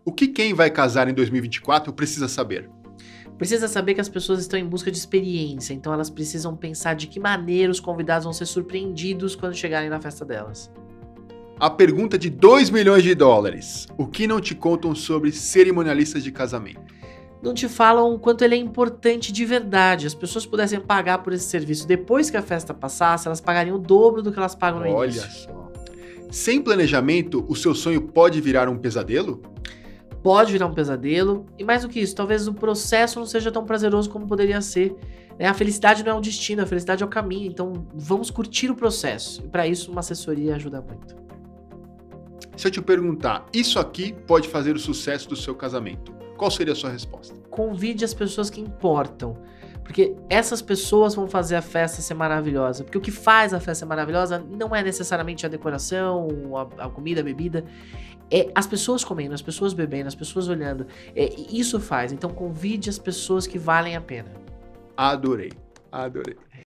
O que quem vai casar em 2024 precisa saber? Precisa saber que as pessoas estão em busca de experiência, então elas precisam pensar de que maneira os convidados vão ser surpreendidos quando chegarem na festa delas. A pergunta de 2 milhões de dólares. O que não te contam sobre cerimonialistas de casamento? Não te falam o quanto ele é importante de verdade. As pessoas pudessem pagar por esse serviço depois que a festa passasse, elas pagariam o dobro do que elas pagam no Olha início. só. Sem planejamento, o seu sonho pode virar um pesadelo? Pode virar um pesadelo, e mais do que isso, talvez o processo não seja tão prazeroso como poderia ser. A felicidade não é um destino, a felicidade é o caminho, então vamos curtir o processo. E para isso, uma assessoria ajuda muito. Se eu te perguntar, isso aqui pode fazer o sucesso do seu casamento, qual seria a sua resposta? Convide as pessoas que importam, porque essas pessoas vão fazer a festa ser maravilhosa. Porque o que faz a festa ser maravilhosa não é necessariamente a decoração, a comida, a bebida. É as pessoas comendo, as pessoas bebendo, as pessoas olhando. Isso faz. Então convide as pessoas que valem a pena. Adorei, adorei.